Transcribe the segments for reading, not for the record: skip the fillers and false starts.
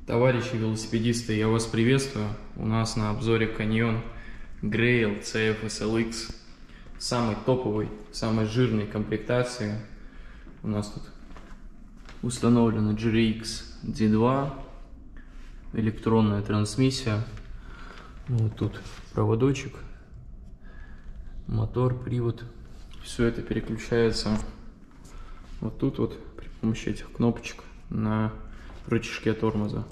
Товарищи велосипедисты, я вас приветствую. У нас на обзоре Canyon Grail CF SLX. Самый топовый, самой жирной комплектации. У нас тут установлена GRX D2, электронная трансмиссия. Вот тут проводочек, мотор, привод. Все это переключается вот тут вот при помощи этих кнопочек на рычажке тормоза.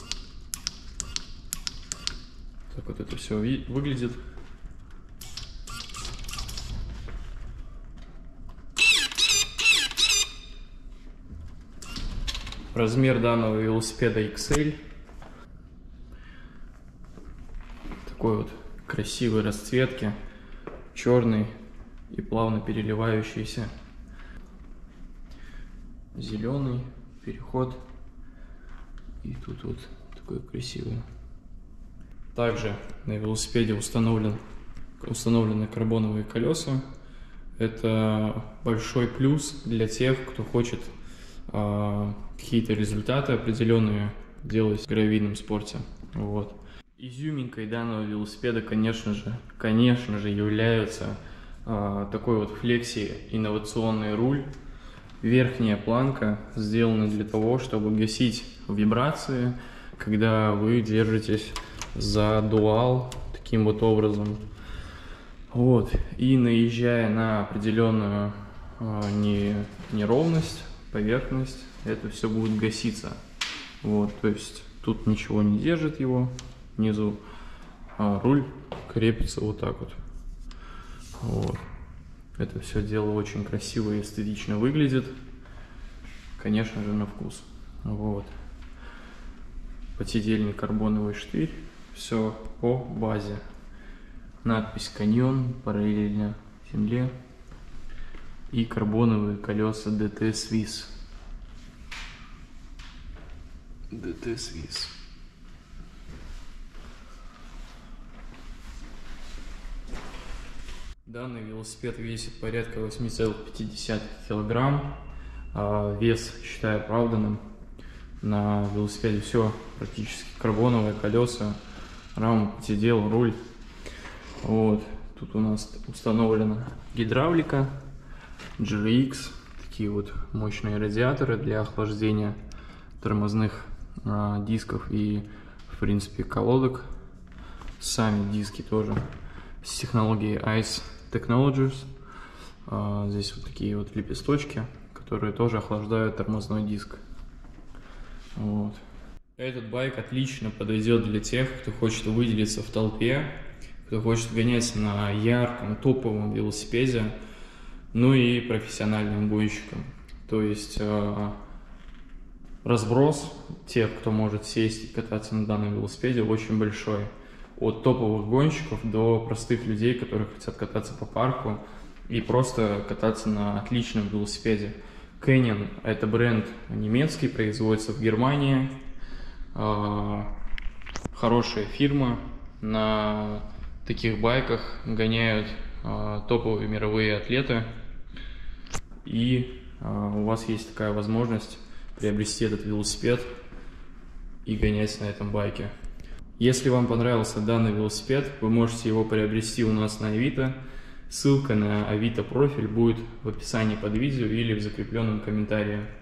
Так вот это все выглядит. Размер данного велосипеда XL. Такой вот красивой расцветки, черный и плавно переливающийся. Зеленый переход. И тут вот такой красивый. Также на велосипеде установлены карбоновые колеса. Это большой плюс для тех, кто хочет какие-то результаты определенные делать в гравийном спорте. Вот. Изюминкой данного велосипеда, конечно же является такой вот флекси инновационный руль. Верхняя планка сделана для того, чтобы гасить вибрации, когда вы держитесь за дуал таким вот образом. Вот. И наезжая на определенную неровность, поверхность, это все будет гаситься. Вот. То есть тут ничего не держит его внизу, а руль крепится вот так вот. Вот. Это все дело очень красиво и эстетично выглядит, конечно же, на вкус. Вот. Подседельный карбоновый штырь, все по базе. Надпись Canyon параллельно земле и карбоновые колеса DT Swiss. DT Swiss. Данный велосипед весит порядка 8,5 килограмм. Вес считаю оправданным. На велосипеде все практически карбоновые колеса, рама, подседел, руль. Вот. Тут у нас установлена гидравлика, GRX, такие вот мощные радиаторы для охлаждения тормозных дисков и, в принципе, колодок. Сами диски тоже с технологией ICE Technologies. Здесь вот такие вот лепесточки, которые тоже охлаждают тормозной диск. Вот. Этот байк отлично подойдет для тех, кто хочет выделиться в толпе, кто хочет гонять на ярком, топовом велосипеде, ну и профессиональным гонщикам. То есть разброс тех, кто может сесть и кататься на данном велосипеде, очень большой. От топовых гонщиков до простых людей, которые хотят кататься по парку и просто кататься на отличном велосипеде. Canyon — это бренд немецкий, производится в Германии. Хорошая фирма. На таких байках гоняют топовые мировые атлеты. И у вас есть такая возможность приобрести этот велосипед и гонять на этом байке. Если вам понравился данный велосипед, вы можете его приобрести у нас на Авито. Ссылка на Авито профиль будет в описании под видео или в закрепленном комментарии.